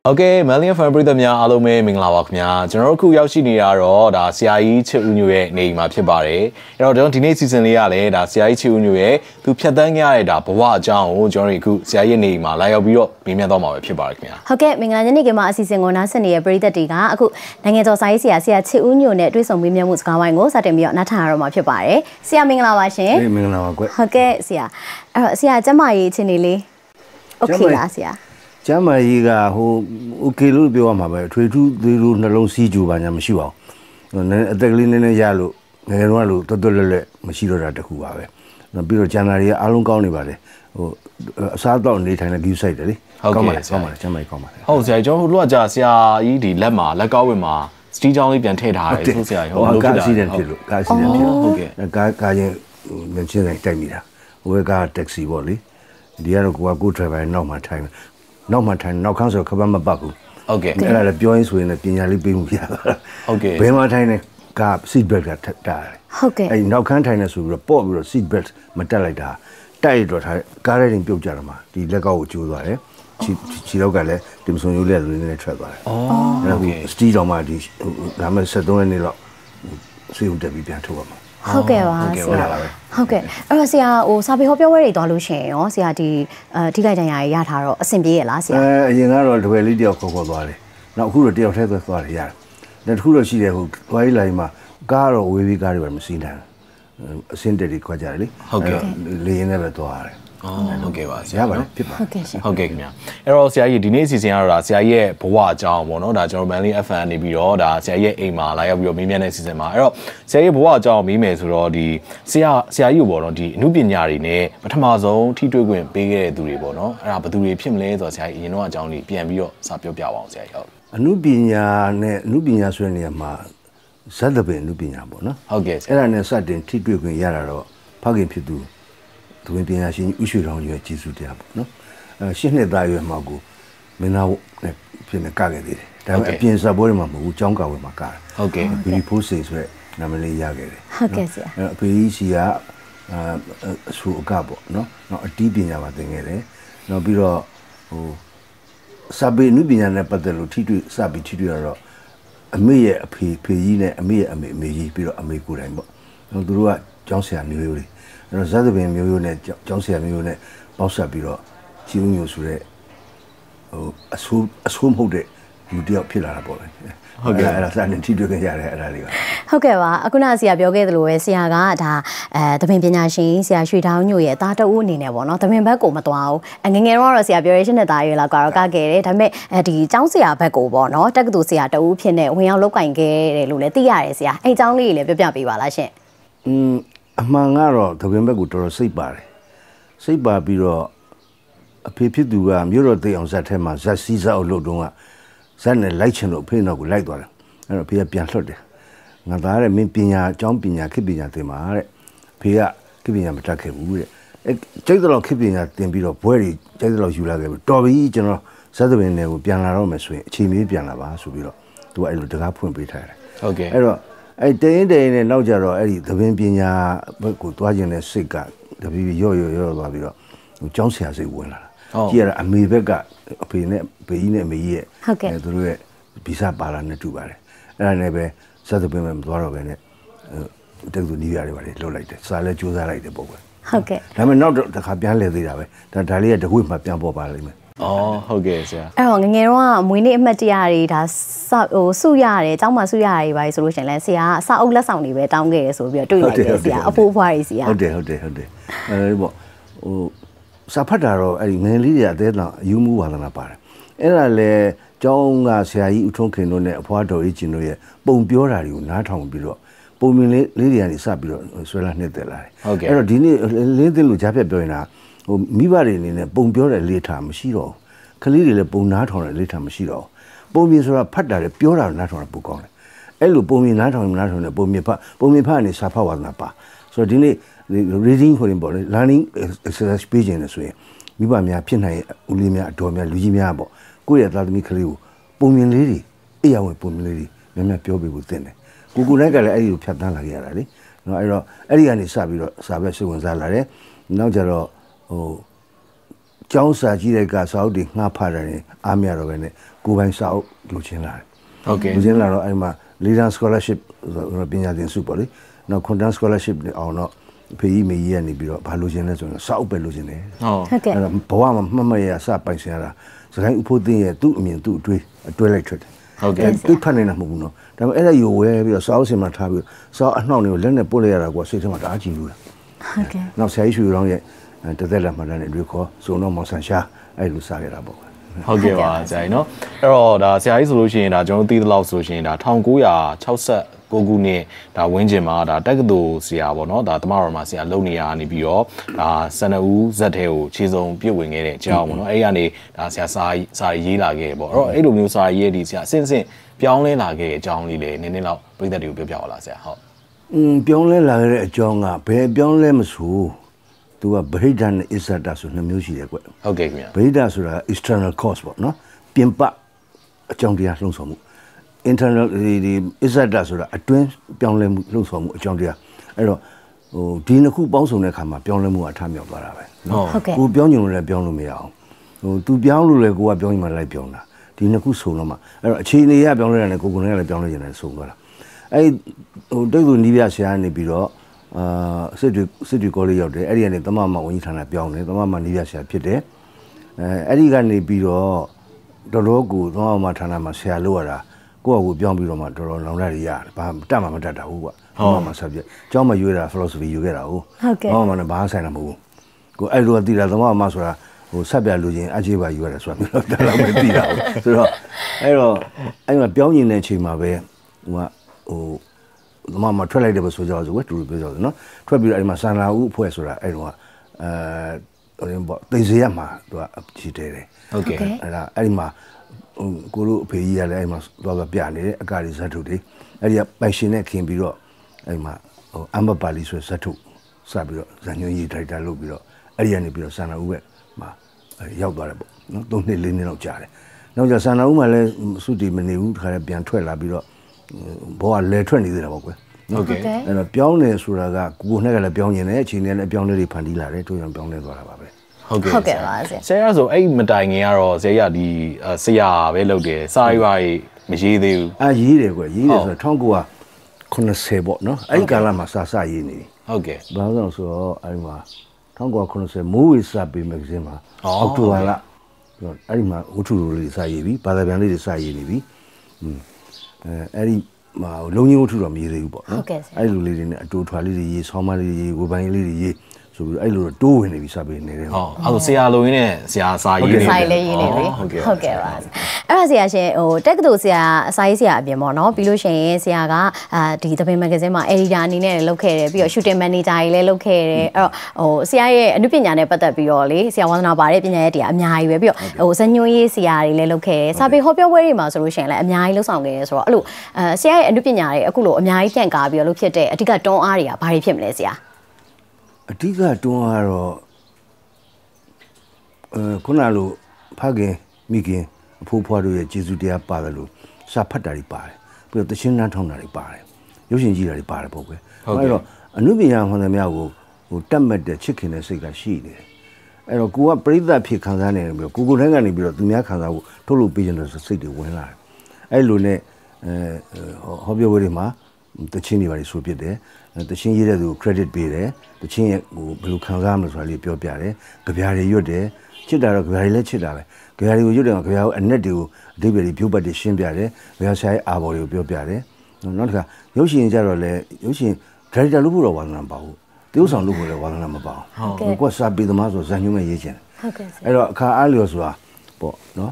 Okay, Melian from Britamia, Alome, Minglavakmia, General Kuyashini Aro, da CIE Chunue, name of Chibare, and don't need season Liale, da CIE Chunue, to Piadanga, da Pua Jao, Johnny Ku, CIE name, Laio, Mimiadoma, Pibarkmia. Okay, Minganigama season on us and a Brita Diga, Nangato Saisia, Chunu, net with some women was going on, Satamio, Natara, Mapibare, Sia Minglawashi. Okay, Sia. Sia Jamai Tinili. Okay, Lasia. Jamaica who Ukilu Bioma, 22 Nalon Siju by Yamashua. The Linen Yalu, Nerualu, Todole, Mashiro at the Huave. The Biro Janari, Alun County, or Southdown, they kind of give side. Okay, Jamaica. Oh, say, John Luajasia, Edi, Lemma, Lagawima, Steve only can take high. Oh, okay. A guy mentioned like Tamira. We got taxi volley. The other good driver, no my time. No my time, no council Kabama Baku. Okay. There are the joints when the Pinali Bim. Okay. Bema time, car, seat belt at tie. Okay. And no containers will report with a seat belt, Metallica, tied what I carried in Pujama, the Lego July. She looked at them so you let in the travel. Oh, okay. Steve on my dish, Lama said, don't any lot. See what they be to them. Okay, okay. Sia or Sabi Hope your Dolution, or Sia di Tigaya Yataro, Assembly last year. You know, the way Lydia Coco Valley. Now, who the deal of the thought here? That who she who Wailima, Garo, we got him seen her. Synthetic quadrily. Okay. Lay never to her. Oh, okay, okay. Error Sia Dinesi Sierra, Sia, Poa, John, Mono, that Germany FN, Bioda, Sia, Ema, like your Mimian Sistema. Error, Sia, Poa, John, Mimes, or the Sia, you were on the Nubinyari, ne, but Tamazo, Tito, big Duribono, Rapaturi, Pimlays, or Sia, you know, Johnny, PMBO, Sapio Piao, Sia. A Nubinia, Sweniama, Sadabe, Nubinia, no? Okay, and a sudden Tito Yararo, Pagin Pidu. To be an issue on your Chisu Diab, no? She had died with Mago. Menau Pin a Kagadi. That appears a Borima, who Jonka with my car. Okay. We poses where Namely Yagari. Okay, sir. Peisia through Gabo, no? Not a deep in our thing, no below Sabi Nubian Patelu Titu Sabi Titu. A mere Payine, a mere Meji, below a Mekurembo. No Dua Johnson Newry. Rosada Mune, Johnson Mune, Bossa Biro, Junius Ray, assume who the Mudia Pillar boy. Okay, I didn't teach you again. Okay, Akunasia Bioga, Louisiaga, the Pimpinashi, Sia Shootown, New Year, Tata Uni, never not a member Comatao, and in Error Aberration at Diala Garaga Gate, I met at the Johnsia Peco Bono, Tagadusia, the Upine, when you're looking gay, Luletia, it's only a baby Valache. Among our to remember good or say bar. Say bar biro a paper do a mural day on that time, that Caesar or Lodoma, send a light channel, pay no good light one, and appear pianode. Nadare mean pina, jumping a keeping at the mare, Pia, keeping a matake wood. Check the log keeping at the bit of worry, check the log you like, Dobby, General, Saturday never piano romance, Chimmy piano, Subiro, to I look up when retired. Okay. I day in a Nojaro, the Vimpina, but good watching a cigar, the baby yo, Johnson has a winner. Here, a me vega, a payne me ye, okay, through it, Pisa Balan to Barry. And I never said the women borrow in it. Take the new area, low like that. So I let you like the book. Okay. I mean, not the Capiale, that I had the whip my piano parliament. Oh, okay, sir. Oh, Nero, we need Matiari, Suyari, Tama Suyari by solution. Let's see, Saula Sound, we're down here, so we are doing this. Yeah, a full price. Yeah, Sapataro, I mainly at that you move on a part. And I lay John Sai Utonkin on a Puerto Rico, Bombiora, you not on below. Booming lady and Sabiro, Swella Netella. Okay, and Little Japan Boina. Mibari in a Bombiora later machiro. Kalili Bonat on a later machiro. Bomis are a patter, pure not on a book on. Elu Bomi not on a Bomipan is Sapa Napa. So the reading for him, learning exercise speech in this way. Mibamia Pina, Ulimia, Tomia, Lugimiabo. Go at Ladmicaliu. Bomin lady, Ea with Bomin lady, Memia Piobi within it. Gugunaga, you Patana Yaradi. No, I know Elian is Sabio, Sabasu Gonzalare. Now, Jaro. Johnsa Jirega Saudi, not pardon, Amia, ကိုပိုင်စာအုပ်လိုချင်လာတယ်ဟုတ်ကဲ့လိုချင်လာတော့အဲ့မှာ leader scholarship ပညာသင်စုပေါ့လေနောက် content scholarship အောင်တော့ဖေးကြီးမေကြီးကနေပြီးတော့ဘာလိုချင်လဲဆိုရင်စာအုပ်ပဲလိုချင်တယ်ဟုတ်ကဲ့အဲ့တော့ဘဝမှာမှတ်မှတ်ရစပိုင်စင်ရတာစကိုင်းဥဖို့သိရဲ့သူ့အမြင်သူ့အတွဲလိုက်ထွက်တယ်ဟုတ်ကဲ့သူဖတ်နေတာမဟုတ်ဘူးနော်ဒါပေမဲ့အဲ့ဒါယူဝဲပြီးတော့စာအုပ်စင်မှာထားပြီးစာအုပ်အနှောက်တွေကိုလက်နဲ့ပုတ်လိုက်ရတာကစိတ်ထဲမှာတအားကြည့်လို့လားဟုတ်ကဲ့နောက်ဆရာကြီးရွှေရောင်းရဲ့တသက်လက်မှတ်တမ်းတွေတွေ့ခေါ်စုံတော့မောင်ဆန်ရှာအဲ့လိုစားခဲ့တာပေါ့ဟုတ်ကဲ့ပါဆရာကြီးเนาะအဲ့တော့ဒါဆရာကြီးဆိုလို့ရှိရင်ဒါကျွန်တော်သိသလောက်ဆိုလို့ရှိရင်ဒါ1969ခုနှစ်ဒါဝင်းကျင်မှာဒါတက္ကသိုလ်ဆရာပေါ့เนาะဒါတမတော်မှာဆရာလုံနေရနေပြီးတော့ဒါ12ဦးဇက်ထဲကိုခြေစုံပြည့်ဝင်ခဲ့တဲ့အကြောင်းပေါ့เนาะအဲ့ကနေဒါဆရာစာရေးလာခဲ့ပေါ့အဲ့တော့အဲ့လိုမျိုးစာရေးဒီဆရာအစဉ်စဉ်ပြောင်းလဲလာခဲ့တဲ့အကြောင်းလေးလေနည်းနည်းတော့ပြည်သက်တွေကိုပြောပြပါလားဆရာဟုတ်ပြောင်းလဲလာခဲ့တဲ့အကြောင်းကဘယ်ပြောင်းလဲမဆိုသူကဗဟိတနဲ့အစ္ဆဒဆို2မျိုးရှိတယ်ကွဟုတ်ကဲ့ခင်ဗျာဗဟိတဆိုတာ external cause ပေါ့နော်ပြင်ပအကြောင်းတရားလှုံ့ဆော်မှု internal ဒီအစ္ဆဒဆိုတာအတွင်းပြောင်းလဲမှုလှုံ့ဆော်မှုအကြောင်းတရားအဲ့တော့ဒီနှစ်ခုပေါင်းစုံတဲ့အခါမှာပြောင်းလဲမှုအထမြောက်သွားတာပဲနော်ကိုပြောင်းညုံလို့လည်းပြောင်းလို့မရအောင်သူပြောင်းလို့လည်းကိုကပြောင်းရင်မှလိုက်ပြောင်းတာဒီနှစ်ခုစုံတော့မှအဲ့တော့အခြေအနေရပြောင်းလဲရတယ်ကိုကလည်းပြောင်းလဲရင်လည်းစုံသွားတာအဲ့တိတ်သူနီးပြဆရာနေပြီးတော့စစ်တွေကောလေးရောက်တယ်အဲ့ဒီကနေသမမဝန်ကြီးဌာနပြောင်းတယ်သမမနီးပြဆရာဖြစ်တယ်အဲ့ဒီကနေပြီးတော့တော်တော်ကိုသမမဌာနမှာဆရာလုပ်ရတာကိုယ့်အကူပြောင်းပြီးတော့မှတော်တော်လောင်ရရတယ်ဘာတက်မှမတက်တာဘူးကွာသမမဆက်ပြကျောင်းမှာရွေးတာ philosophy ယူခဲ့တာဟုတ်သမမနဲ့ဘာဆိုင်တာမဟုတ်ဘူးကိုအဲ့လိုသိတာသမမဆိုတော့ဟိုဆက်ပြလူချင်းအခြေပါယူရတယ်ဆိုတာမျိုးတော့တော်တော်ပဲသိတာဟုတ်ဆိုတော့အဲ့မှာပြောင်းနေတဲ့အချိန်မှာပဲဟိုသမမထွက်လိုက်တယ်ပဲဆိုကြဆိုဝဲတူပြောကြတယ်နော်ထွက်ပြီးတော့အဲ့မှာစန္ဒာဦးအဖွဲ့ဆိုတာအဲ့တော့သိစေရမှာသူကကြည့်တယ်ဟုတ်ကဲ့အဲ့ဒီမှာကိုတို့အဖေကြီးကလည်းအဲ့မှာသွားပြနေတယ်အကာရီဇတ်ထုတ်တွေအဲ့ဒီကပိုင်ရှင်နဲ့ခင်ပြီးတော့အဲ့မှာအမပါလီဆိုဇတ်ထုတ်စပြီးတော့ဇန်ညွန့်ကြီးဒိုက်တာလုပ်ပြီးတော့အဲ့ဒီကနေပြီးတော့စန္ဒာဦးပဲမှာရောက်သွားတယ်ပေါ့နော်3နှစ်4နှစ်လောက်ကြာတယ်နောက်ကျစန္ဒာဦးမှလည်းစုတီမနေဘူးတခါလည်းပြန်ထွက်လာပြီးတော့ဘောကလဲထွက်နေသေးတာပေါ့ကွယ်ဟုတ်ကဲ့အဲ့တော့ပြောင်းနေဆိုတာကကိုနဲ့ကလည်းပြောင်းနေတယ်အချိန်နဲ့လည်းပြောင်းလဲတွေဖန်တီးလာတယ်တို့ကြောင့်ပြောင်းလဲသွားတာပါပဲဟုတ်ကဲ့ဟုတ်ကဲ့ပါဆရာဆိုအဲ့မတိုင်ခင်ကတော့ဆရာဒီဆရာပဲလုပ်တယ်စာရွာကြီးမရေးသေးဘူးရေးတယ်ကွယ်ရေးတယ်ဆိုတော့1980ပေါ့နော်အဲ့ဒီကာလမှာစာရေးနေဟုတ်ကဲ့ဘာလို့ဆိုတော့အဲ့မှာ1980မိုးဝေစာပေမဂ္ဂဇင်းမှာအောက်တိုဘာလအဲ့ဒီမှာဝတ္ထုလိုလေးစာရေးပြီးဘာသာပြန်လေးတွေစာရေးနေပြီအဲ့ဒီမှာလုံကြီးဝတ္ထုတော့မရေးသေးဘူးပေါ့နော်အဲ့လိုလေးတွေနဲ့အတူထွာလေးတွေရေးဆောင်းမလေးတွေရေးဝေပိုင်းလေးတွေရေးဆိုပြီးအဲ့လိုတော့တိုးဝင်နေပြီစာပေနေတယ်ဟုတ်အဲ့ဆရာလိုရင်းနဲ့ဆရာစာရေးနေတယ်စာရေးလေးရေးနေပြီဟုတ်ကဲ့ပါအဲ့ဒါဆရာရှင်ဟိုတက္ကသိုလ်ဆရာအစာရေးဆရာအပြင်ပေါ့နော်ပြီးလို့ရှိရင်ဆရာကဒီသပင်မဂ္ဂဇင်းမှာ editor အနေနဲ့လုပ်ခဲ့တယ်ပြီးတော့ shooting manager ကြီးလည်းလုပ်ခဲ့တယ်အဲ့တော့ဟိုဆရာရဲ့အနုပညာနဲ့ပတ်သက်ပြီးတော့လေဆရာဝန္ဒနာပါတဲ့ပညာရေးတရားအများကြီးပဲပြီးတော့ဟိုဇညွှန်းရေးဆရာတွေလည်းလုပ်ခဲ့တယ်စာပေဟောပြောပွဲတွေမှာဆိုလို့ရှိရင်လည်းအများကြီးလုပ်ဆောင်ခဲ့တယ်ဆိုတော့အဲ့လိုဆရာရဲ့အနုပညာတွေအခုလိုအများကြီးပြန်ကားပြီးတော့လုပ်ဖြစ်တဲ့အဓိကတွန်းအားတွေကဘာတွေဖြစ်မလဲဆရာအဓိကတွန်းအားတော့ခုနလိုဖခင်မိခင်အဖိုးဖွားတို့ရဲ့ကျေးဇူးတရားပါတယ်လို့စာဖတ်တာတွေပါတယ်ပြီးတော့တခြင်းနှမ်းထောင်းတာတွေပါတယ်ရုပ်ရှင်ကြည့်တာတွေပါတယ်ပေါ့ကွယ်အဲ့တော့အနုပညာဟောတဲ့များကိုဟိုတတ်မှတ်တဲ့ချစ်ခင်တဲ့စိတ်ကရှိနေတယ်အဲ့တော့ကိုကပြိဿဖြစ်ခံစားနေတယ်ပြီးတော့ကိုတိုင်းကနေပြီးတော့သူများခံစားဖို့ထုတ်လို့ပေးကြတဲ့စိတ်တွေဝင်လာတယ်အဲ့လိုနဲ့ဟောပြောပွဲတွေမှာတခြင်းတွေပါဆိုပြစ်တယ်တခြင်းရေးတဲ့သူ credit ပေးတယ်တခြင်းရဲ့ဟိုဘယ်လိုခံစားမလဲဆိုတာလေးပြောပြတယ်ကြပြားတွေရွတ်တယ်ချစ်တာတော့ကြပြားတွေလည်းချစ်တာပဲကြပြားတွေကိုရွတ်တယ်ကြပြားကိုအနက်တွေကိုအဓိပ္ပာယ်တွေဖြိုးပတ်တွေရှင်းပြတယ်ကြပြားဆိုင်အာဘော်တွေကိုပြောပြတယ်နောက်တစ်ခါရုပ်ရှင်ကြတော့လေရုပ်ရှင် director လုပ်ဖို့တော့ဝါသနာမပါဘူးတရုပ်ဆောင်လုပ်ဖို့လည်းဝါသနာမပါဘူးကိုကစာပေသမားဆိုဇာညုံမဲ့ရေးချင်ဟုတ်ကဲ့အဲ့တော့အခါအားလျော်ဆိုတာပေါ့နော်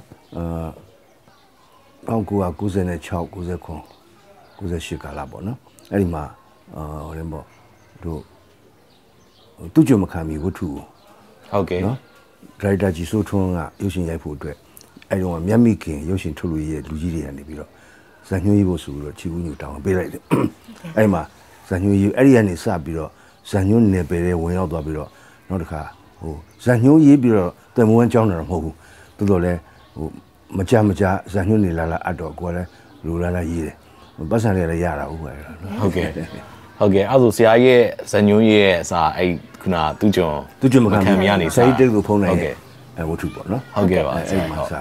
1996 99 98ကာလပေါ့နော်အဲ့ဒီမှာဟိုလည်းပေါ့တို့သူ့ကြုံမခံမီဝတ္ထုဟုတ်ကဲ့နော်ဒရိုက်တာကြီးစိုးထွန်းကရုပ်ရှင်ရိုက်ဖို့အတွက်အဲ့တော့မျက်မိခင်ရုပ်ရှင်ထုတ်လို့ရတဲ့လူကြီးတွေကနေပြီးတော့ဇာညွှန်းရေးဖို့ဆိုပြီးတော့ချီကူးညူတောင်းပေးလိုက်တယ်အဲ့မှာဇာညွှန်းရေးအဲ့ဒီကနေစပြီးတော့ဇာညွှန်းနယ်ပယ်တွေဝင်ရောက်သွားပြီးတော့နောက်တစ်ခါဟိုဇာညွှန်းရေးပြီးတော့တမွန်းကျောင်းတာတော့မဟုတ်ဘူးတော်တော်လဲဟိုမကြဇာညွှန်းနေလာအပ်တော့ကိုယ်လည်းလူလာရေးတယ်ပတ်စံလေးလည်းရတာဟုတ်ပါရဲ့ဟုတ်ကဲ့အဲ့ဆိုဆရာရဲ့ဇညွန်းရဲ့အစာအဲ့ခုနသူကြုံမခံမရနေစိတ်တိတ်ကိုဖုံးလိုက်ရဲ့ဝတ္ထုပေါ့နော်ဟုတ်ကဲ့ပါစိတ်မှာစားတာပဲ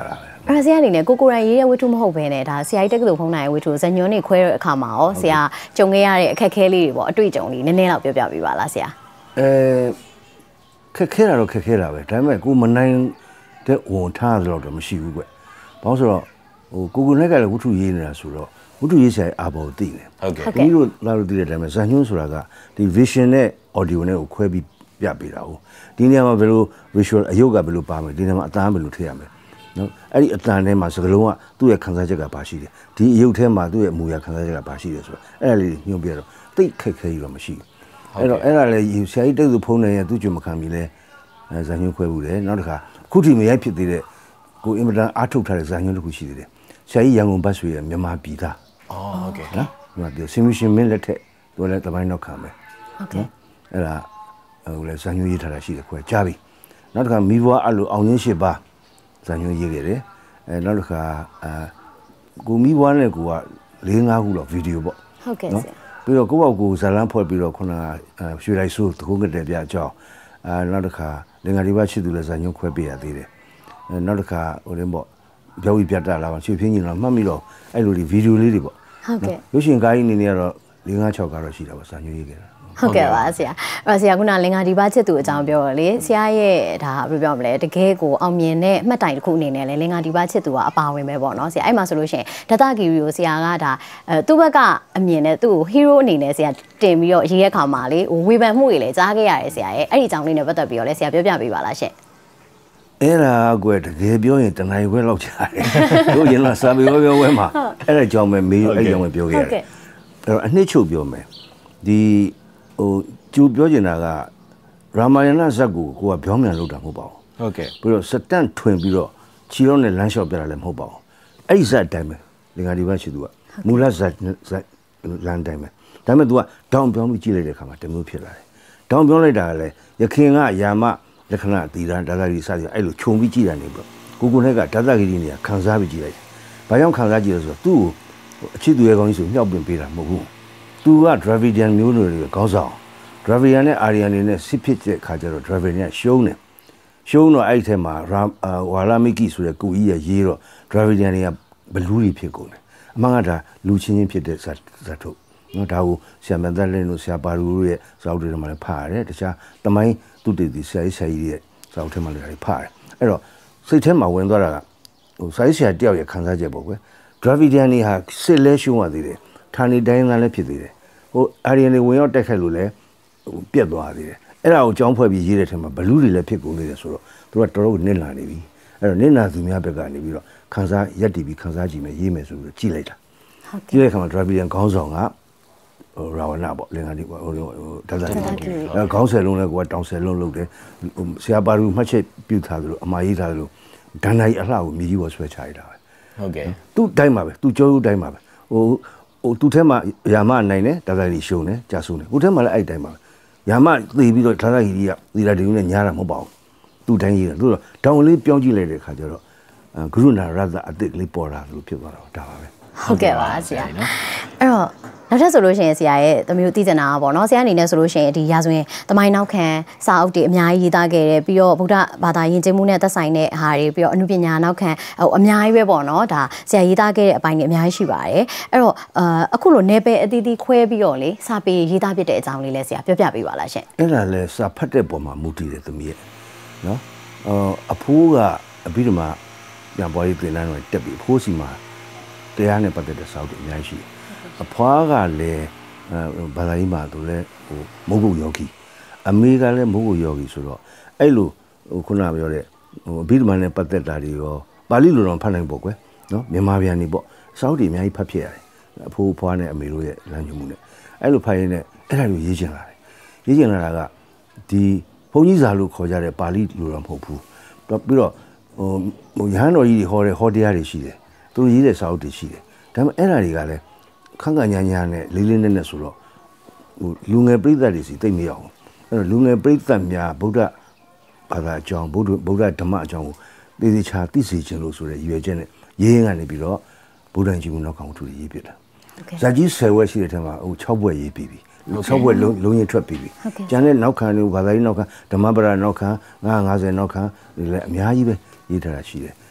ဆရာအနေနဲ့ကိုရိုင်းရေးတဲ့ဝတ္ထုမဟုတ်ဘဲနဲ့ဒါဆရာကြီးတက္ကသိုလ်ဖုန်းနိုင်ဝတ္ထုဇညွန်းနေခွဲတဲ့အခါမှာရောဆရာကြုံခဲ့ရတဲ့အခက်အခဲလေးတွေပေါ့အတွေ့အကြုံလေးနည်းနည်းတော့ပြောပြပေးပါလားဆရာခက်ခဲတာတော့ခက်ခဲတာပဲဒါပေမဲ့ကိုမနိုင်တဲ့ဝန်ထားတော့မရှိဘူးကွဘာလို့ဆိုတော့ကိုနဲ့ကလည်းဝတ္ထုရေးနေတာဆိုတော့ဝတ္ထုရေးဆရာအာဘော်သိတယ်ဟုတ်ကဲ့ဒီလိုလာလို့သိတဲ့အတိုင်းပဲဇညွန်းဆိုတာကဒီ vision နဲ့ audio နဲ့ကိုခွဲပြီးပြပေးတာဟုတ်ဒီနေရာမှာဘယ်လို visual အယုတ်ကဘယ်လိုပါမယ်ဒီနေရာမှာအတန်းဘယ်လိုထည့်ရမလဲနော်အဲ့ဒီအတန်းထဲမှာစကလုံးကသူ့ရဲ့ခံစားချက်ကပါရှိတယ်ဒီအယုတ်ထဲမှာသူ့ရဲ့အမူအရာခံစားချက်ကပါရှိတယ်ဆိုတော့အဲ့ဒါလေးညွှန်ပြတော့တိတ်ခက်ခဲကြီးတော့မရှိဘူးအဲ့တော့အဲ့ဒါလေဆရာကြီးတက်သူဖုန်းနေရသူ့ကြုံမခံပြီလဲဇညွန်းခွဲဘူးတယ်နောက်တစ်ခါခုထိမရိုက်ဖြစ်သေးတဲ့ကိုအင်မတန်အားထုတ်ထားတဲ့ဇညွန်းတစ်ခုရှိသေးတယ်ဆရာကြီးရန်ကုန်ဘတ်ဆွေရဲ့မြန်မာပြည်သားဟုတ်ကဲ့နော်မြန်မာပြည်ဆင်မရှင်မင်းလက်ထက်သူလည်းတပိုင်းနောက်ခံမယ်ဟုတ်ကဲ့အဲ့ဒါဟိုလေဇညွန်းရေးထားတာရှိတယ်ခွဲကြားပြီနောက်တစ်ခါမိဘအဲ့လိုအောင်ရင်းရှိပါဇညွန်းရေးခဲ့တယ်နောက်တစ်ခါကိုမိဘနဲ့ကိုက4-5ခုလောက်ဗီဒီယိုပေါ့ဟုတ်ကဲ့ဆရာပြီးတော့ကိုယ့်ဘောက်ကိုဇာလန်းဖွဲ့ပြီးတော့ခုနကရွှေလိုက်ဆိုးတကုန်းကတဲ့ပြအကြောင်းနောက်တစ်ခါလင်္ကာဒီဘချစ်သူလည်းဇညွန်းခွဲပေးရသေးတယ်နောက်တစ်ခါဟိုလည်းပေါ့ပြောပြီးပြတ်တာလာရွှေပြင်းကြီးတော့မှတ်မိတော့အဲ့လိုဒီဗီဒီယိုလေးတွေပေါ့ဟုတ်ကဲ့ရုပ်ရှင်ကားကြီးအနေနဲ့ကတော့4-5-6ကတော့ရှိတာပေါ့ဇညွန်းရေးခဲ့တာဟုတ်ကဲ့ပါဆရာအဲ့ဆရာခုနလင်္ကာဒီဘချစ်သူအကြောင်းပြောတော့လေဆရာရဲ့ဒါဘယ်လိုပြောမလဲတကယ်ကိုအောင်မြင်တဲ့အမှတ်တိုင်တစ်ခုအနေနဲ့လေလင်္ကာဒီဘချစ်သူကအပါဝင်ပဲပေါ့နော်ဆရာအဲ့မှာဆိုလို့ရှိရင်ဒတဂီရီကိုဆရာကဒါသူ့ဘက်ကအမြင်နဲ့သူ့ကိုဟီးရိုးအနေနဲ့ဆရာတင်ပြီးတော့ရေးရခါမှာလေဝေဖန်မှုတွေလည်းကြားခဲ့ရတယ်ဆရာရဲ့အဲ့ဒီအကြောင်းလေးနဲ့ပတ်သက်ပြီးတော့လေဆရာပြောပြပေးပါလားရှင့်အဲ့ဒါကွယ်တကယ်ပြောရင်တနိုင်ခွဲလောက်ချတယ်တို့ရင်လာစာပြောဝဲမှာအဲ့ဒါကြောင့်ပဲမေးအဲ့ကြောင့်ပဲပြောခဲ့ရတယ်အဲ့တော့အနှစ်ချုပ်ပြောမယ်ဒီဟိုကျူပြောချင်တာကရာမာယဏဇက်ကိုကပြောင်းပြန်လုပ်တာမဟုတ်ပါဘူးဟုတ်ကဲ့ပြီးတော့စတန့်ထွင်ပြီးတော့ခြေတော့နဲ့လမ်းလျှောက်ပြတာလည်းမဟုတ်ပါဘူးအဲ့ဒီဇက်အတိုင်းပဲလင်္ကာဒီဘရှိသူကမူလဇက်လမ်းတိုင်းပဲဒါပေမဲ့ तू ကဒေါင်ပြောင်းပြီးကြည့်လိုက်တဲ့အခါမှာတမျိုးဖြစ်လာတယ်ဒေါင်ပြောင်းလိုက်တာကလည်းယခင်ကယာမလက္ခဏာတီရန်ဒါသာကြီးစသည်အဲ့လိုခြုံပြီးကြည့်တာနေပြီးတော့ကိုနဲ့ကဒါသာကြီးနေခံစားပြီးကြည့်လိုက်တယ်ဘာကြောင့်ခံစားကြည့်လဲဆိုတော့သူ့ကိုအချစ်သူရဲ့ကောင်းကြီးဆိုမြောက်ပင်ပေးတာမဟုတ်ဘူးသူက Dravidian မျိုးနွယ်တွေခေါင်းဆောင် Dravidian နဲ့ Aryan တွေနဲ့စစ်ဖြစ်တဲ့ခါကျတော့ Dravidian ရှုံးတော့အဲ့ဒီထဲမှာဝါလာမီကီဆိုတဲ့ကိုကြီးရဲ့ရေးတော့ Dravidian တွေကဘလူးတွေဖြစ်ကုန်တယ်အမှန်ကဒါလူချင်းချင်းဖြစ်တဲ့ဇာတ်ထုတ်နော်ဒါကိုဆရာမန်သက်လင်းတို့ဆရာပါရူတို့ရဲ့ဇာတ်တွေထဲမှာလည်းဖတ်ရတယ်တခြားတမိုင်းသူတည်တည်ဆရာကြီးရဲ့ဇာတ်ထဲမှာလည်းဖတ်ရတယ်အဲ့တော့စိတ်ထဲမှာဝင်သွားတာကဟိုဆရာတယောက်ရဲ့ခံစားချက်ပေါ့ကွယ် Dravidian တွေဟာစစ်လဲရှုံးရသေးတယ်ဌာနေတိုင်းသားလည်းဖြစ်သေးတယ်ဟိုအာရီယန်တွေဝင်ရောက်တက်ခတ်လို့လည်းပြက်သွားသေးတယ်အဲ့ဒါကိုကြောင်းဖွဲ့ပြီးရေးတဲ့ထဲမှာဘလူးတွေလည်းဖြစ်ကုန်နေတယ်ဆိုတော့သူကတော်တော်နစ်လာနေပြီအဲ့တော့နစ်နာသူများဘက်ကနေပြီးတော့ခန်းစားရက်တီပြီးခန်းစားကြည့်မယ်ရေးမယ်ဆိုပြီးကြည့်လိုက်တာကြည့်တဲ့အခါမှာ Dravidian ခေါင်းဆောင်ကရာဝဏပေါ့လင်္ကာဒီဟိုဒါသာအဲ့ခေါင်းဆယ်လုံးလည်းကိုကတောင်ဆယ်လုံးလုပ်တယ်ဆရာပါရူမှတ်ချက်ပြုထားသလိုအမှားရေးထားသလိုဒဏ္ဍာရီအလှကိုမြေကြီးပေါ်ဆွဲချရတာပဲဟုတ်ကဲ့သူ့တိုင်းမှာပဲသူ့ကြောရိုးတိုင်းမှာပဲဟိုသူ့ထဲမှာယာမနိုင်တယ်ဒါသာကြီးရှုံတယ်ကြာဆုံးတယ်ကိုထဲမှာလည်းအဲ့တိုင်းမှာယာမသေပြီးတော့ဒါသာကြီးကသီလာတင်နဲ့ညားတာမဟုတ်ပါဘူးသူ့တိုင်းကြီးတယ်သူတော့တောင်လေးပြောင်းကြည့်လိုက်တဲ့အခါကျတော့ဂရုဏာရသအတိတ်လေးပေါ်လာလို့ဖြစ်သွားတော့ဒါပါပဲဟုတ်ကဲ့ပါဆရာအဲ့တော့နောက်ထပ်ဆိုလို့ရှိရင်ဆရာရဲ့တမျိုးသိကျင်တာပေါ့နော်ဆရာအနေနဲ့ဆိုလို့ရှိရင်ဒီရာဇဝင်တမိုင်းနောက်ခံစာအုပ်တွေအများကြီးရေးသားခဲ့တယ်ပြီးတော့ဗုဒ္ဓဘာသာယဉ်ကျေးမှုနဲ့သက်ဆိုင်တဲ့ဟာတွေပြီးတော့အနုပညာနောက်ခံဟိုအများကြီးပဲပေါ့နော်ဒါဆရာရေးသားခဲ့တဲ့အပိုင်းတွေအများကြီးရှိပါတယ်အဲ့တော့အခုလိုနယ်ပယ်အသီးသီးခွဲပြီးတော့လေစာပေရေးသားဖြစ်တဲ့အကြောင်းလေးလဲဆရာပြောပြပေးပါလားရှင်အဲ့ဒါလဲစာဖတ်တဲ့ပုံမှာမူတည်တယ်သမီးရဲ့နော်အဖိုးကအပြီးတော့မှပြန်ပွားရေးသင်တန်းတွေတက်ပြီးအဖိုးစီမှာတရားနဲ့ပတ်သက်တဲ့စာအုပ်တွေအများကြီးရှိတယ်အဖွားကလည်းဘာသာရေးမှာသူလည်းဟိုမုတ်ကုတ်ယောဂီအမေကလည်းမုတ်ကုတ်ယောဂီဆိုတော့အဲ့လိုဟိုခုနပြောတဲ့ဟိုအဘိဓမ္မာနဲ့ပတ်သက်တာတွေရောပါဠိလိုတော့ဖတ်နိုင်ပေါ့ကွယ်နော်မြန်မာပြန်နေပေါ့စာအုပ်တွေအများကြီးဖတ်ဖြစ်ရတယ်အဖိုးဖွားနဲ့အမေတို့ရဲ့လမ်းညွှန်မှုနဲ့အဲ့လိုဖတ်ရင်းနဲ့အဲ့ဒါလိုရေးချင်လာတယ်ရေးချင်လာတာကဒီဘုန်းကြီးစာလို့ခေါ်ကြတဲ့ပါဠိလိုတော့မဟုတ်ဘူးပြီးတော့ဟိုရဟန်းတော်ကြီးတွေဟောတဲ့ဟောတရားတွေရှိတယ်သူရေးတဲ့စာအုပ်တွေရှိတယ်ဒါပေမဲ့အဲ့ဒါတွေကလည်းခန့်ခန့်ညာညာနဲ့လေးလေးနက်နက်ဆိုတော့ဟိုလူငယ်ပြိဿတွေစီသိမ့်မရအောင်အဲ့တော့လူငယ်ပြိဿများဗုဒ္ဓဘာသာအကြောင်းဗုဒ္ဓဓမ္မအကြောင်းကိုသေသေးချာသိစေခြင်းလို့ဆိုတဲ့ရည်ရွယ်ချက်နဲ့ရေးရင်ကနေပြီးတော့ဗုဒ္ဓကြီးမှုနောက်ကောင်ထူရေးပြတာဇာကြီး10ဝက်ရှိတဲ့ထဲမှာဟို6ဘွဲ့ရေးပြီးပြီ6ဘွဲ့လုံးရင်ထွက်ပြီးပြီကျန်တဲ့နောက်ခံတွေဘာသာရေးနောက်ခံဓမ္မပဒနောက်ခံ950နောက်ခံတွေလည်းအများကြီးပဲရေးထားတာရှိတယ်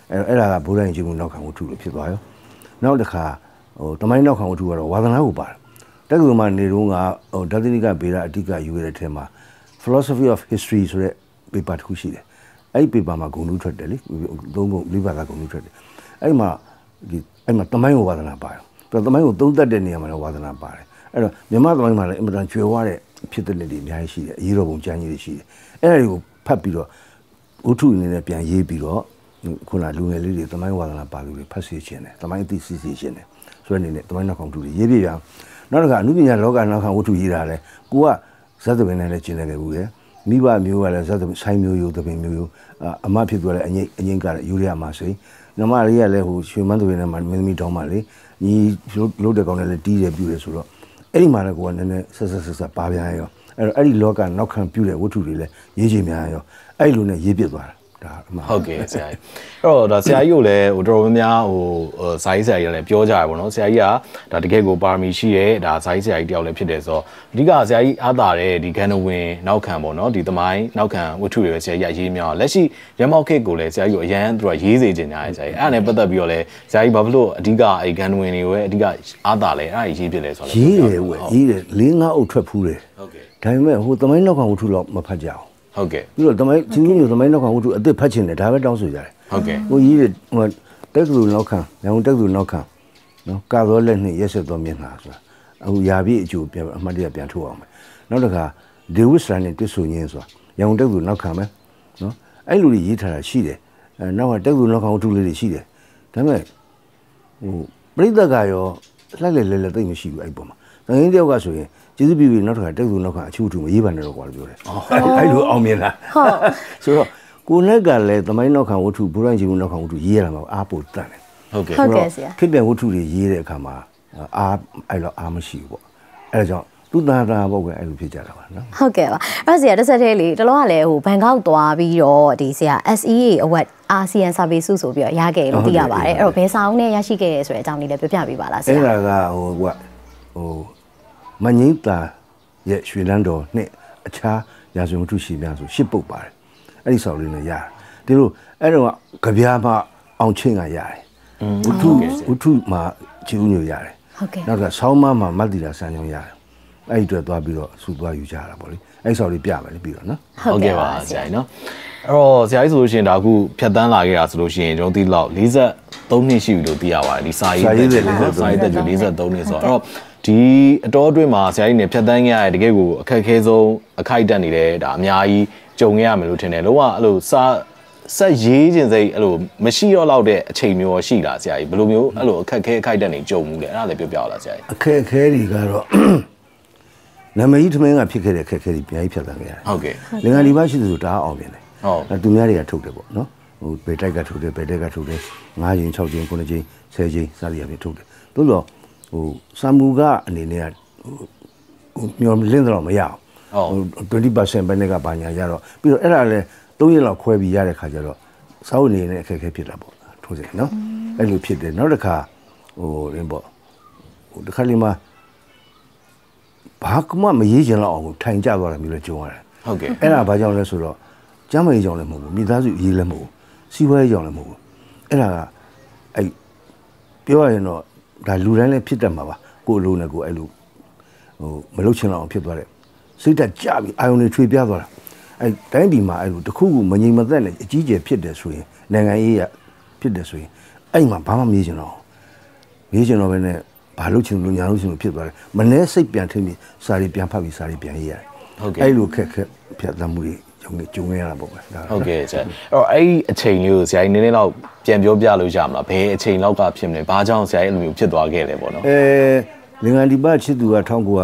အဲ့ဒါကဘုရားရင်ကျင်းမှုနောက်ခံဝတ္ထုလို့ဖြစ်သွားရောနောက်တစ်ခါတမိုင်းနောက်ခံဝတ္ထုကတော့ဝါသနာကိုပါတယ်တက္ကသိုလ်မှာနေတော့ကဓာတ်သနိကဗေဒအဓိကယူရတဲ့ထဲမှာ philosophy of history ဆိုတဲ့ paper တစ်ခုရှိတယ်အဲ့ဒီ paper မှာဂုဏ်ထူးထွက်တယ်လေသုံးခုလေးပါးကဂုဏ်ထူးထွက်တယ်အဲ့မှာတမိုင်းကိုဝါသနာပါတယ်ပြီးတော့တမိုင်းကိုသုံးသပ်တဲ့နေရာမှာလည်းဝါသနာပါတယ်အဲ့တော့မြန်မာတမိုင်းမှာလည်းအင်မတန်ကျွယ်ဝတဲ့ဖြစ်တဲ့နေတွေအများကြီးရှိတယ်အရေးတော်ပုံကျမ်းကြီးတွေရှိတယ်အဲ့ဒါတွေကိုဖတ်ပြီးတော့ဝတ္ထုအနေနဲ့ပြန်ရေးပြီးတော့ခုနလူငယ်လေးတွေတမိုင်းဝါသနာပါလူတွေဖတ်စီခြင်းတယ်တမိုင်းသိစီခြင်းတယ်ဆိုတဲ့အနေနဲ့တမိုင်းနောက်ခံဝတ္ထုတွေရေးပြရအောင်နောက်တစ်ခါအနုပညာလောကနောက်ခံဝတ္ထုရေးတာလဲကိုကဇတ်သပင်နဲ့လည်းကျင်နေတယ်ဘူးလေမိဘမျိုးကလည်းဇတ်သပင်ဆိုင်မျိုးရိုးသပင်မျိုးရိုးအမဖြစ်သွားတဲ့အငိမ့်ကလည်းယူရမှာစိနမလေးကလည်းဟိုရွှေမန်းသပင်နဲ့မင်းသမီးတောင်းပါလေညီလို့တဲ့ကောင်နဲ့လည်းတီးတယ်ပြူတယ်ဆိုတော့အဲ့ဒီမှာလည်းကိုကနည်းနည်းဆက်ပါပြန်ရောအဲ့ဒီလောကနောက်ခံပြူတဲ့ဝတ္ထုတွေလည်းရေးချင်များရောအဲ့လိုနဲ့ရေးပြသွားတာဒါအမှန်ဟုတ်ကဲ့ဆရာကြီးအဲ့တော့ဒါဆရာကြီးကိုလည်းဟိုတော်တော်များဟိုစာရေးဆရာကြီးလည်းပြောကြရပါတော့ဆရာကြီးကဒါတကယ်ကိုပါရမီရှိရဲ့ဒါစာရေးဆရာကြီးတယောက်လည်းဖြစ်တယ်ဆိုတော့အဓိကဆရာကြီးအားတာတဲ့ဒီဂန္ဓဝင်နောက်ခံပေါ့နော်ဒီသမိုင်းနောက်ခံဝတ္ထုတွေပဲဆရာကြီးရေးများလက်ရှိရမောက်ခေတ်ကိုလည်းဆရာကြီးကိုအရန်သူကရေးစေချင်ကြတယ်ဆရာကြီးအဲ့ဒါနဲ့ပတ်သက်ပြီးတော့လည်းဆရာကြီးဘာဖြစ်လို့အဓိကအဲ့ဂန္ဓဝင်တွေကိုပဲအဓိကအားတာလဲအဲ့ဒါရေးဖြစ်လဲဆိုတော့ရေးတယ်ဝယ်ရေးတယ်၄၅အုပ်ထွက်ဖူးတယ်ဟုတ်ကဲ့ဒါပေမဲ့ဟိုသမိုင်းနောက်ခံဝတ္ထုတော့မဖတ်ကြအောင်ဟုတ်ကဲ့ပြီးတော့သမိုင်းချင်းချင်းမျိုးသမိုင်းနောက်ခံဝတ္ထုအစ်စ်ဖတ်ချင်တယ်ဒါပဲတောင်းဆိုကြတယ်ဟုတ်ကဲ့ဟိုကြီးတဲ့ဟိုတက္ကသိုလ်နောက်ခံညောင်တက္ကသိုလ်နောက်ခံနော်ကာသောလက်နဲ့ရက်ဆက်သောမျက်နှာဆိုတာအခုယာပြည့်အကျိုးပြန်အမှတ်တရပြန်ထုတ်အောင်မယ်နောက်တစ်ခါဒေဝစ်စရန်နဲ့တွေ့ဆုံရင်းဆိုတာညောင်တက္ကသိုလ်နောက်ခံပဲနော်အဲ့လိုကြီးရေးထားတာရှိတယ်နောက်ကတက္ကသိုလ်နောက်ခံဝတ္ထုလေးတွေရှိတယ်ဒါပေမဲ့ဟိုပြိဿကရောလှက်လဲသိမရှိဘူးအဲ့ပုံမှာတကယ်တယောက်ကဆိုရင်ကျေးဇူးပြုပြီးနောက်တစ်ခါတက္ကသိုလ်နောက်ခံအချို့ထူမရေးပါနဲ့တော့ကွာလို့ပြောတယ်အဲ့လိုအောင်မြင်တာဟုတ်ဆိုတော့ကိုနဲ့ကလည်းသမိုင်းနောက်ခံဝတ္ထုဘုရားရှင်နောက်ခံဝတ္ထုရေးရတာမှာအားပိုတတ်တယ်ဟုတ်ကဲ့ဟုတ်ကဲ့ဆရာခေတ်ပြန်ဝတ္ထုတွေရေးတဲ့အခါမှာအားအဲ့လိုအားမရှိဘူးပေါ့အဲ့ဒါကြောင့်သူ့သားပေါ့ကွယ်အဲ့လိုဖြစ်ကြတာပါနော်ဟုတ်ကဲ့ပါအဲ့ဆရာတစ်ဆက်တည်းလေတလောကလည်းဟိုဘန်ကောက်သွားပြီးတော့ဒီဆရာ SEA Award ASEAN Survey စုဆိုပြီးတော့ရခဲ့လို့သိရပါတယ်အဲ့တော့ဘယ်စာအုပ်နဲ့ရရှိခဲ့ရဲဆိုတဲ့အကြောင်းလေးလည်းပြောပြပေးပါလားဆရာအဲ့ဒါကဟိုမငိမ့်တာရဲ့ရွှေလန်းတော်နဲ့အခြားရာဇဝင်ဝတ္ထုရှိများဆိုရှစ်ပုတ်ပါတယ်အဲ့ဒီဆောက်လေးနဲ့ရတယ်ဒီလိုအဲ့တော့ကြပြားမှအောင်ချင်းကရတယ်ဝတ္ထုမှာချီဦးညိုရတယ်ဟုတ်ကဲ့နောက်ကဆောင်းမမှာမတ်တီတာဆန်းကြောင်းရတယ်အဲ့ဒီအတွက်သွားပြီးတော့ဆူသွားယူကြတာပေါ့လေအဲ့ဆောက်လေးပြမယ်လေပြီးတော့နော်ဟုတ်ကဲ့ပါဆရာကြီးနော်အဲ့တော့ဆရာကြီးဆိုလို့ရှိရင်ဒါအခုဖြတ်တန်းလာခဲ့တာဆိုလို့ရှိရင်ကျွန်တော်သိလောက်43နှစ်ရှိပြီလို့သိရပါတယ်ဒီစာရေးတက်ကြ43နှစ်ဆိုတော့အဲ့တော့ဒီအတော်အတွင်းမှာဆရာကြီးနေဖြတ်တန်းခဲ့ရတဲ့တကယ်ကိုအခက်အခဲဆုံးအခိုက်အတန့်နေတယ်ဒါအများကြီးကြုံခဲ့ရမယ်လို့ထင်တယ်လုံးဝအဲ့လိုဆက်ရေးခြင်းစိတ်အဲ့လိုမရှိတော့လောက်တဲ့အချိန်မျိုးရှိလားဆရာကြီးဘယ်လိုမျိုးအဲ့လိုအခက်အခဲအခိုက်အတန့်နေကြုံမှုလဲအဲ့ဒါလည်းပြောပြလားဆရာကြီးအခက်အခဲတွေကတော့နာမည်ကြီးထမင်းကဖြစ်ခဲ့တဲ့အခက်အခဲတွေအများကြီးဖြတ်တန်းခဲ့ရတယ်ဟုတ်ကဲ့လင်္ကာဒီမရှိသလိုဒါအောင်မြင်တယ်ဟုတ်သူများတွေကထုတ်တယ်ပေါ့နော်ဟိုဘယ်တိုက်ကထုတ်တယ်ဘယ်တက်ကထုတ်တယ်9ချိန်6ချိန်9ချိန်10ချိန်စသည်အပြင်ထုတ်တယ်သို့တော့ဟိုစံမူကအနေနဲ့ဟိုမျောလင်းတော့မရအောင်20% ပဲနဲ့ကဘာညာရတော့ပြီးတော့အဲ့ဒါလည်း3ရက်လောက်ခွဲပြီးရတဲ့ခါကျတော့စောက်အနေနဲ့အခက်အခဲဖြစ်တာပေါ့ထိုးစင်နော်အဲ့လိုဖြစ်တယ်နောက်တစ်ခါဟိုရင်းပေါ့ဟိုတစ်ခါလေးမှာဘာမှမရေးချင်တော့အောင်ထိုင်ကြသွားတယ်မျိုးလည်းကြုံရတယ်ဟုတ်ကဲ့အဲ့ဒါဘာကြောင့်လဲဆိုတော့ကျမ်းမာရေးကြောင့်လည်းမဟုတ်ဘူးမိသားစုရေးလည်းမဟုတ်ဘူးစီးပွားရေးကြောင့်လည်းမဟုတ်ဘူးအဲ့ဒါကအဲ့ပြောရရင်တော့ဒါလူတိုင်းလည်းဖြစ်တတ်မှာပါကိုယ်လိုနဲ့ကိုယ်အဲ့လိုဟိုမလုပ်ချင်တော့အောင်ဖြစ်သွားတယ်စိတ်ဓာတ်ကြပြီးအာယုန်တွေထွေပြားသွားတာအဲ့တိုင်းပြည်မှာအဲ့လိုတခုခုမငြိမ်မသက်နဲ့အကြီးကျယ်ဖြစ်တယ်ဆိုရင်နိုင်ငံရေးရဖြစ်တယ်ဆိုရင်အဲ့မှာဘာမှမရေးချင်တော့ပဲနဲ့ဘာလို့ချင်လို့ညာလို့ချင်လို့ဖြစ်သွားတယ်မနှဲစိတ်ပြန်ထိပြီးစာရီပြန်ဖတ်ပြီးစာရီပြန်ရေးရတယ်ဟုတ်ကဲ့အဲ့လိုခက်ဖြတ်သမှုတွေကြုံရတာပေါ့ဗျာဟုတ်ကဲ့ဆရာအဲ့တော့အဲ့ဒီအချိန်လေးကိုဆရာကြီးနည်းနည်းတော့ပြန်ပြောပြလို့ရမလားဘယ်အချိန်လောက်ကဖြစ်မလဲဘာကြောင့်ဆရာကြီးအဲ့လိုမျိုးဖြစ်သွားခဲ့လဲပေါ့နော်လင်္ကာဒီပါချစ်သူက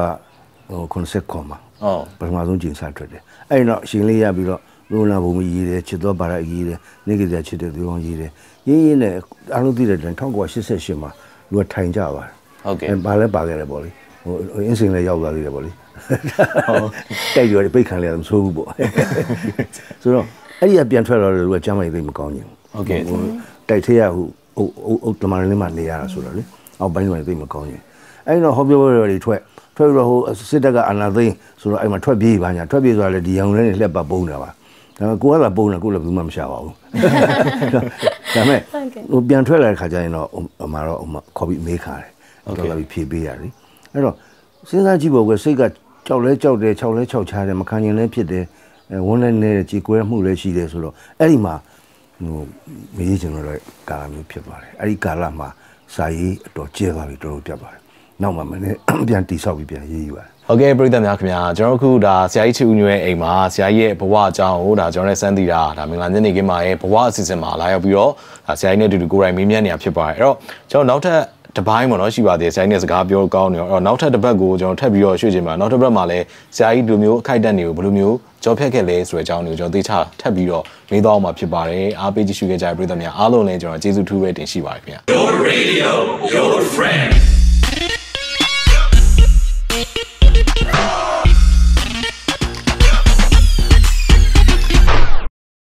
1989မှာပထမဆုံးကျင်းစာထွက်တယ်အဲ့တော့ရှင်လေးရပြီးတော့လူနာဘုံမရေးတယ်ချစ်တော်ပါရရေးတယ်နေကြချစ်တဲ့သူအောင်ရေးတယ်ရင်းနဲ့အားလုံးသိတဲ့တိုင်1988မှာလူကထိုင်ကြပါတယ်ဟုတ်ကဲ့ဘာလဲပါခဲ့တယ်ပေါ့လေဟိုအင်းစင်လည်းရောက်သွားသေးတယ်ပေါ့လေဟုတ်တိုက်ရွယ်ပိတ်ခံလိုက်ရမဆိုးဘူးပေါ့ဆိုတော့အဲ့ဒီကပြန်ထွက်လာတယ်လူကကျမ်းမာရေးသိမကောင်းဘူးဟုတ်ကဲ့တိုက်ထဲရဟိုတမန်လေးမှနေရတာဆိုတော့လေအောက်ပိုင်းမှာသိမကောင်းဘူးအဲ့တော့ဟောပြောတွေထွက်ပြီးတော့ဟိုစစ်တပ်ကအာဏာသိမ်းဆိုတော့အဲ့မှာထွက်ပြေးပါညာထွက်ပြေးဆိုတာလေဒီရောင်လေးနဲ့လှက်ပတ်ပုံးတာပါဒါပေမဲ့ကိုကလာပုံးတယ်ကိုလည်းဘူးမှမရှာပါဘူးဒါပေမဲ့ဟိုပြန်ထွက်လာတဲ့ခါကျရင်တော့ဟိုမှာတော့ခေါ်ပြီးမေးခါတယ်တော့လာပြီးဖြေပေးရတယ်အဲ့တော့စဉ်းစားကြည့်ဖို့ကစိတ်ကကြောက်လဲကြောက်တယ်6လဲ6ချားတယ်မခံရင်လည်းဖြစ်တယ်ဝန်းလည်းနေတဲ့ကြေကွဲမှုလည်းရှိတယ်ဆိုတော့အဲ့ဒီမှာဟိုမေးချင်တော့ကာလမျိုးဖြစ်သွားတယ်အဲ့ဒီကာလမှာစာရေးအတော်ကျဲသွားပြီတော်တော်ပြတ်ပါတယ်နောက်မှမနေ့ပြန်တိဆောက်ပြီးပြန်ရေးယူပါတယ်ဟုတ်ကဲ့ပရိသတ်များခင်ဗျာကျွန်တော်တို့ခုဒါဆရာကြီးချစ်ဦးညွန့်ရဲ့အိမ်မှာဆရာကြီးရဲ့ဘဝအကြောင်းကိုဒါကျွန်တော်နဲ့စမ်းသီတာဒါမင်္ဂလာညနေခင်းမှာရဲ့ဘဝအစီအစဉ်မှာလာရောက်ပြီးတော့ဒါဆရာကြီးနဲ့အတူတူကိုယ်တိုင်မေးမြန်းနေတာဖြစ်ပါတယ်အဲ့တော့ကျွန်တော်နောက်ထပ်တပိုင်းပေါ့နော်ရှိပါသေးတယ်ဆရာကြီးနဲ့စကားပြောကောင်းနေတော့အဲ့တော့နောက်ထပ်တစ်ပတ်ကိုကျွန်တော်ထပ်ပြီးတော့ရွှေ့ချင်ပါနောက်တစ်ပတ်မှာလည်းဆရာကြီးဒီလိုမျိုးအခိုက်အတန့်တွေကိုဘယ်လိုမျိုးကြောဖြတ်ခဲ့လဲဆိုတဲ့အကြောင်းတွေကိုကျွန်တော်သိချထပ်ပြီးတော့မေးသွားအောင်မှာဖြစ်ပါတယ်အားပေးကြည့်ရှုခဲ့ကြတဲ့ပရိသတ်များအားလုံးလည်းကျွန်တော်ကျေးဇူးထူးပဲတင်ရှိပါတယ်ခင်ဗျာ Your radio, your friend